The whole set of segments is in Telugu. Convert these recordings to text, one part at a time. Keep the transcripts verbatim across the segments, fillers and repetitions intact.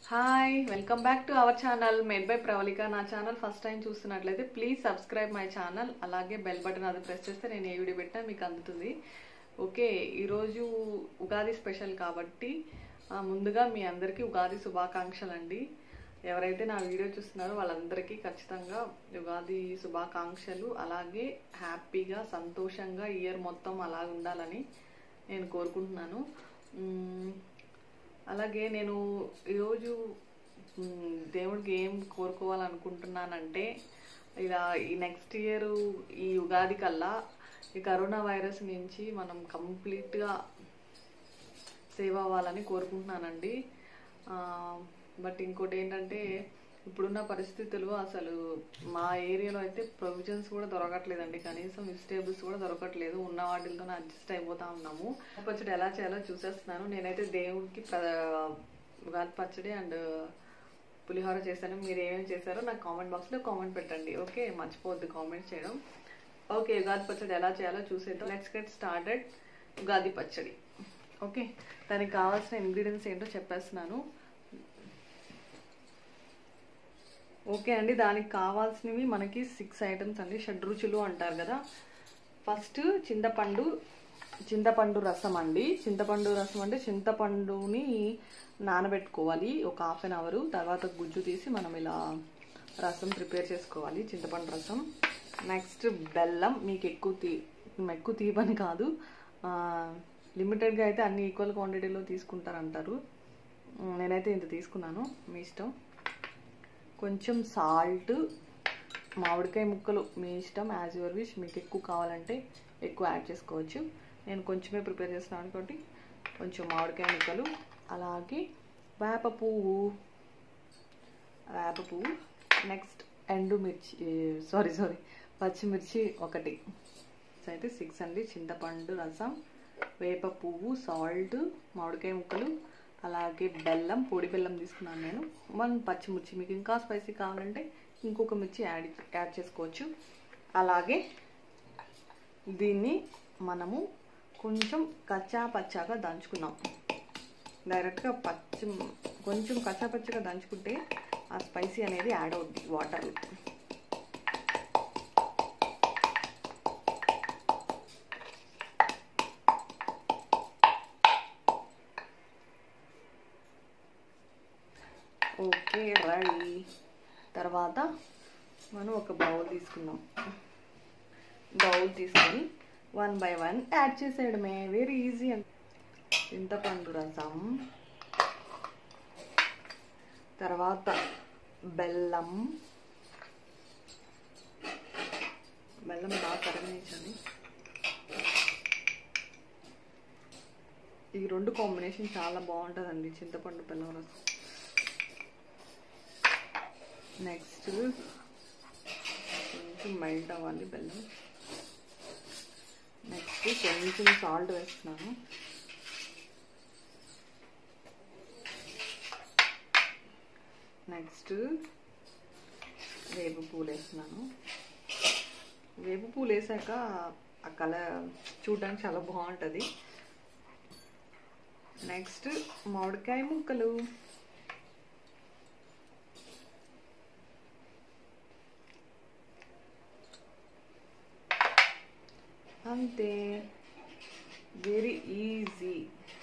Hi welcome back to our channel made by Pravallika. నా ఛానల్ ఫస్ట్ టైం చూస్తున్నట్లయితే ప్లీజ్ సబ్స్క్రైబ్ మై ఛానల్, అలాగే బెల్ బటన్ అది ప్రెస్ చేస్తే నేను ఏ వీడియో పెట్టినా మీకు అందుతుంది. ఓకే, ఈరోజు ఉగాది స్పెషల్ కాబట్టి ముందుగా మీ అందరికీ ఉగాది శుభాకాంక్షలు అండి. ఎవరైతే నా వీడియో చూస్తున్నారో వాళ్ళందరికీ ఖచ్చితంగా ఉగాది శుభాకాంక్షలు. అలాగే హ్యాపీగా సంతోషంగా ఇయర్ మొత్తం అలాగ ఉండాలని నేను కోరుకుంటున్నాను. అలాగే నేను ఈరోజు దేవుడికి ఏం కోరుకోవాలనుకుంటున్నానంటే, ఇలా ఈ నెక్స్ట్ ఇయర్ ఈ ఉగాది కల్లా ఈ కరోనా వైరస్ నుంచి మనం కంప్లీట్గా సేవ్ అవ్వాలని కోరుకుంటున్నానండి. బట్ ఇంకోటి ఏంటంటే, ఇప్పుడున్న పరిస్థితులు అసలు మా ఏరియాలో అయితే ప్రొవిజన్స్ కూడా దొరకట్లేదండి, కనీసం వెజిటేబుల్స్ కూడా దొరకట్లేదు. ఉన్న వాటితో అడ్జస్ట్ అయిపోతా ఉన్నాము. పచ్చడి ఎలా చేయాలో చూసేస్తున్నాను. నేనైతే దేవుడికి ఉగాది పచ్చడి అండ్ పులిహోర చేశాను. మీరు ఏమేమి చేశారో నాకు కామెంట్ బాక్స్లో కామెంట్ పెట్టండి. ఓకే, మర్చిపోవద్దు కామెంట్ చేయడం. ఓకే, ఉగాది పచ్చడి ఎలా చేయాలో చూసేద్దాం. Let's get started. ఉగాది పచ్చడి. ఓకే, దానికి కావాల్సిన ఇంగ్రీడియంట్స్ ఏంటో చెప్పేస్తున్నాను. ఓకే అండి, దానికి కావాల్సినవి మనకి సిక్స్ ఐటమ్స్ అండి. షడ్రుచులు అంటారు కదా. ఫస్ట్ చింతపండు చింతపండు రసం అండి. చింతపండు రసం అంటే చింతపండుని నానబెట్టుకోవాలి ఒక హాఫ్ అన్ అవర్. తర్వాత గుజ్జు తీసి మనం ఇలా రసం ప్రిపేర్ చేసుకోవాలి, చింతపండు రసం. నెక్స్ట్ బెల్లం. మీకు ఎక్కువ తీ ఎక్కువ తీపని కాదు, లిమిటెడ్గా అయితే అన్ని ఈక్వల్ క్వాంటిటీలో తీసుకుంటారంటారు. నేనైతే ఇంత తీసుకున్నాను, మీ ఇష్టం. కొంచెం సాల్ట్, మామిడికాయ ముక్కలు మీ ఇష్టం, యాజ్ యువర్ విష్. మీకు ఎక్కువ కావాలంటే ఎక్కువ యాడ్ చేసుకోవచ్చు. నేను కొంచెమే ప్రిపేర్ చేస్తున్నాను కాబట్టి కొంచెం మామిడికాయ ముక్కలు. అలాగే వేప పువ్వు వేప పువ్వు నెక్స్ట్ ఎండుమిర్చి సారీ సారీ పచ్చిమిర్చి ఒకటి. అయితే సిక్స్ అండి. చింతపండు రసం, వేప పువ్వు, సాల్ట్, మామిడికాయ ముక్కలు, అలాగే బెల్లం, పొడి బెల్లం తీసుకున్నాను నేను. వన్ పచ్చిమిర్చి. మీకు ఇంకా స్పైసీ కావాలంటే ఇంకొక మిర్చి యాడ్ యాడ్ చేసుకోవచ్చు. అలాగే దీన్ని మనము కొంచెం కచ్చా పచ్చాగా దంచుకున్నాం. డైరెక్ట్గా పచ్చి కొంచెం కచ్చా పచ్చగా దంచుకుంటే ఆ స్పైసీ అనేది యాడ్ అవుద్ది వాటర్లో. Okay, ready. తర్వాత మనం ఒక బౌల్ తీసుకున్నాం. బౌల్ తీసుకొని వన్ బై వన్ యాడ్ చేసేయడమే, వెరీ ఈజీ. అండి చింతపండు రసం, తర్వాత బెల్లం. బెల్లం బాగా కరగనించండి. ఈ రెండు కాంబినేషన్ చాలా బాగుంటుందండి, చింతపండు బెల్లం రసం. నెక్స్ట్ కొంచెం మెల్ట్ అవ్వాలి బెల్లం. నెక్స్ట్ కొంచెం సాల్ట్ వేస్తున్నాను. నెక్స్ట్ వేప పూలు వేస్తున్నాను. వేప పూలు వేసాక ఆ కలర్ చూడడానికి చాలా బాగుంటుంది. నెక్స్ట్ మామిడికాయ ముక్కలు. అంతే, వెరీ ఈజీ.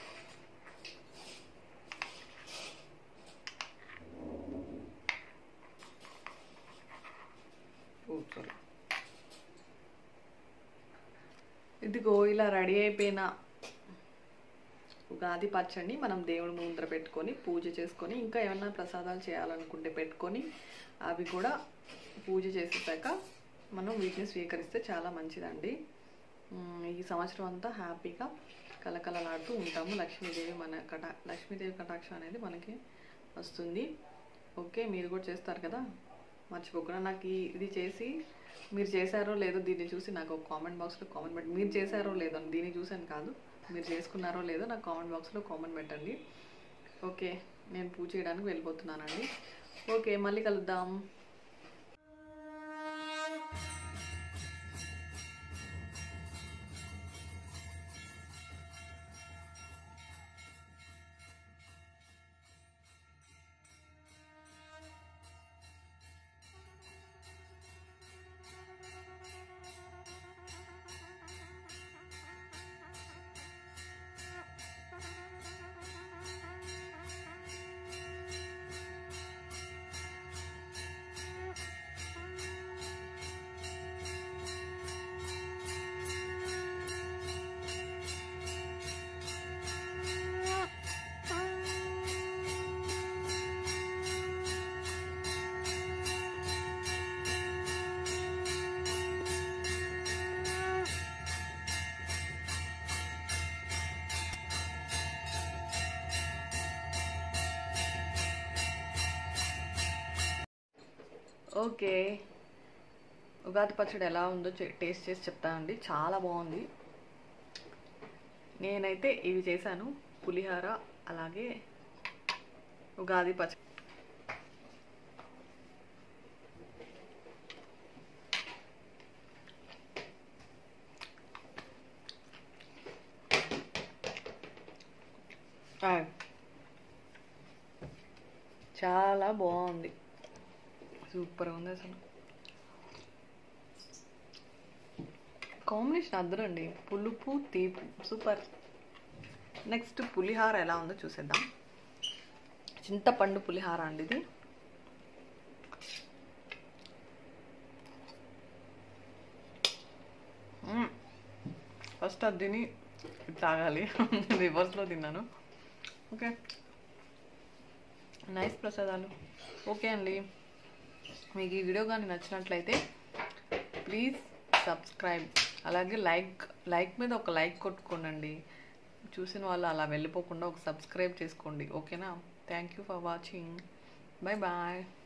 ఇదిగో ఇలా రెడీ అయిపోయిన ఉగాది పచ్చడిని మనం దేవుడి ముందర పెట్టుకొని పూజ చేసుకొని, ఇంకా ఏమన్నా ప్రసాదాలు చేయాలనుకుంటే పెట్టుకొని అవి కూడా పూజ చేసేసాక మనం వీటిని స్వీకరిస్తే చాలా మంచిదండి. ఈ సంవత్సరం అంతా హ్యాపీగా కలకలలాడుతూ ఉంటాము. లక్ష్మీదేవి మన కటా లక్ష్మీదేవి కటాక్షం అనేది మనకి వస్తుంది. ఓకే, మీరు కూడా చేస్తారు కదా, మర్చిపోకుండా. నాకు ఇది చేసి మీరు చేశారో లేదో దీన్ని చూసి నాకు ఒక కామెంట్ బాక్స్లో కామెంట్ పెట్టండి. మీరు చేశారో లేదో, దీన్ని చూసాను కాదు, మీరు చేసుకున్నారో లేదో నాకు కామెంట్ బాక్స్లో కామెంట్ పెట్టండి. ఓకే, నేను పూజ చేయడానికి వెళ్ళిపోతున్నానండి. ఓకే, మళ్ళీ కలుద్దాం. ఓకే, ఉగాది పచ్చడి ఎలా ఉందో టేస్ట్ చేసి చెప్తానండి. చాలా బాగుంది. నేనైతే ఇవి చేశాను, పులిహార అలాగే ఉగాది పచ్చడి. చాలా బాగుంది, సూపర్ ఉంది అసలు. కాంబినేషన్ అద్దరండి, పులుపు తీపి సూపర్. నెక్స్ట్ పులిహార ఎలా ఉందో చూసేద్దాం. చింతపండు పులిహార అండి ఇది. ఫస్ట్ అది తిని తాగాలి, రివర్స్లో తిన్నాను. ఓకే, నైస్ ప్రసాదాలు. ఓకే అండి, మీకు ఈ వీడియో కానీ నచ్చినట్లయితే ప్లీజ్ సబ్స్క్రైబ్, అలాగే లైక్ లైక్ మీద ఒక లైక్ కొట్టుకోండి. చూసిన వాళ్ళు అలా వెళ్ళిపోకుండా ఒక సబ్స్క్రైబ్ చేసుకోండి. ఓకేనా? Thank you for watching. Bye bye.